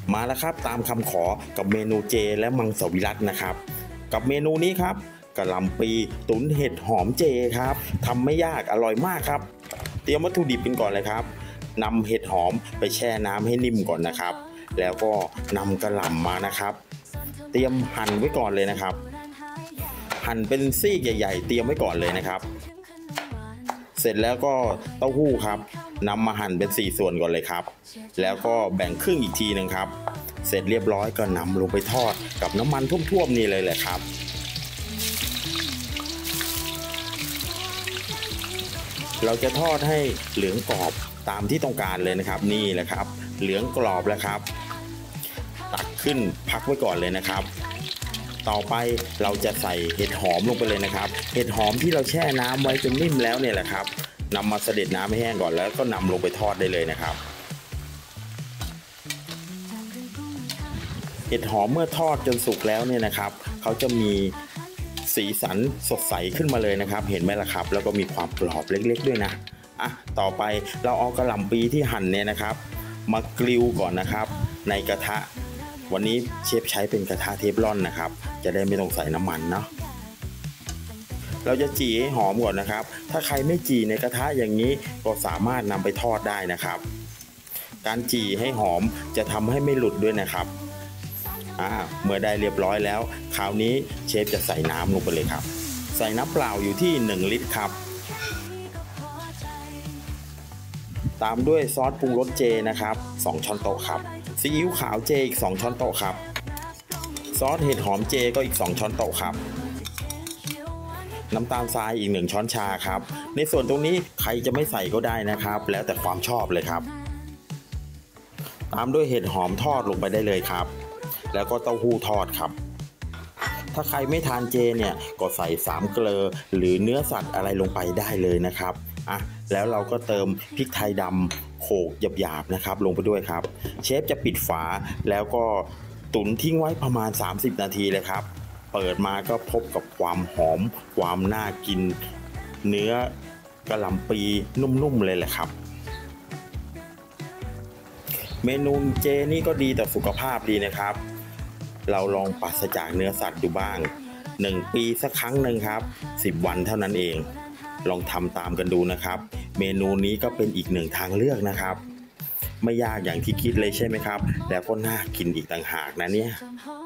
มาแล้วครับตามคำขอกับเมนูเจและมังสวิรัตินะครับกับเมนูนี้ครับกะหล่ำปีตุ๋นเห็ดหอมเจครับทำไม่ยากอร่อยมากครับเตรียมวัตถุดิบกันก่อนเลยครับนำเห็ดหอมไปแช่น้ำให้นิ่มก่อนนะครับแล้วก็นำกะหล่ำมานะครับเตรียมหั่นไว้ก่อนเลยนะครับหั่นเป็นซี่ใหญ่ๆเตรียมไว้ก่อนเลยนะครับเสร็จแล้วก็เต้าหู้ครับนำมาหั่นเป็น4ส่วนก่อนเลยครับแล้วก็แบ่งครึ่งอีกทีนึงครับเสร็จเรียบร้อยก็นำลงไปทอดกับน้ำมันท่วมๆนี่เลยแหละครับเราจะทอดให้เหลืองกรอบตามที่ต้องการเลยนะครับนี่แหละครับเหลืองกรอบแล้วครับตักขึ้นพักไว้ก่อนเลยนะครับต่อไปเราจะใส่เห็ดหอมลงไปเลยนะครับเห็ดหอมที่เราแช่น้ำไว้จนนิ่มแล้วเนี่ยแหละครับนำมาเสด็จน้ำให้แห้งก่อนแล้วก็นำลงไปทอดได้เลยนะครับเห็ดหอมเมื่อทอดจนสุกแล้วเนี่ยนะครับเขาจะมีสีสันสดใสขึ้นมาเลยนะครับเห็นไหมล่ะครับแล้วก็มีความกรอบเล็กๆด้วยนะต่อไปเราเอากะหล่ำปีที่หั่นเนี่ยนะครับมากริลก่อนนะครับในกระทะวันนี้เชฟใช้เป็นกระทะเทฟลอนนะครับจะได้ไม่ต้องใส่น้ำมันเนาะเราจะจี่ให้หอมก่อนนะครับถ้าใครไม่จี่ในกระทะอย่างนี้ก็สามารถนำไปทอดได้นะครับการจี่ให้หอมจะทำให้ไม่หลุดด้วยนะครับเมื่อได้เรียบร้อยแล้วคราวนี้เชฟจะใส่น้ำลงไปเลยครับใส่น้ำเปล่าอยู่ที่1 ลิตรครับตามด้วยซอสปรุงรสเจนะครับ2 ช้อนโต๊ะครับซีอิ๊วขาวเจอีก2 ช้อนโต๊ะครับซอสเห็ดหอมเจก็อีก2 ช้อนโต๊ะครับน้ำตาลทรายอีก1 ช้อนชาครับในส่วนตรงนี้ใครจะไม่ใส่ก็ได้นะครับแล้วแต่ความชอบเลยครับตามด้วยเห็ดหอมทอดลงไปได้เลยครับแล้วก็เต้าหู้ทอดครับถ้าใครไม่ทานเจเนี่ยก็ใส่3 เกลอหรือเนื้อสัตว์อะไรลงไปได้เลยนะครับแล้วเราก็เติมพริกไทยดำโขลกหยาบๆนะครับลงไปด้วยครับเชฟจะปิดฝาแล้วก็ตุ๋นทิ้งไว้ประมาณ30 นาทีเลยครับเปิดมาก็พบกับความหอมความน่ากินเนื้อกะหล่ำปีนุ่มๆเลยแหละครับเมนูเจนี่ก็ดีต่อสุขภาพดีนะครับเราลองปราศจากเนื้อสัตว์ดูบ้าง1 ปีสักครั้งหนึ่งครับ10 วันเท่านั้นเองลองทำตามกันดูนะครับเมนูนี้ก็เป็นอีก1 ทางเลือกนะครับไม่ยากอย่างที่คิดเลยใช่ไหมครับแล้วก็น่ากินอีกต่างหากนะเนี่ย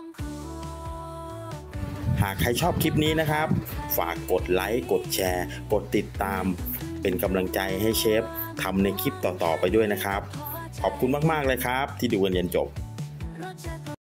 หากใครชอบคลิปนี้นะครับฝากกดไลค์กดแชร์กดติดตามเป็นกำลังใจให้เชฟทำในคลิปต่อๆไปด้วยนะครับขอบคุณมากๆเลยครับที่ดูกันจนจบ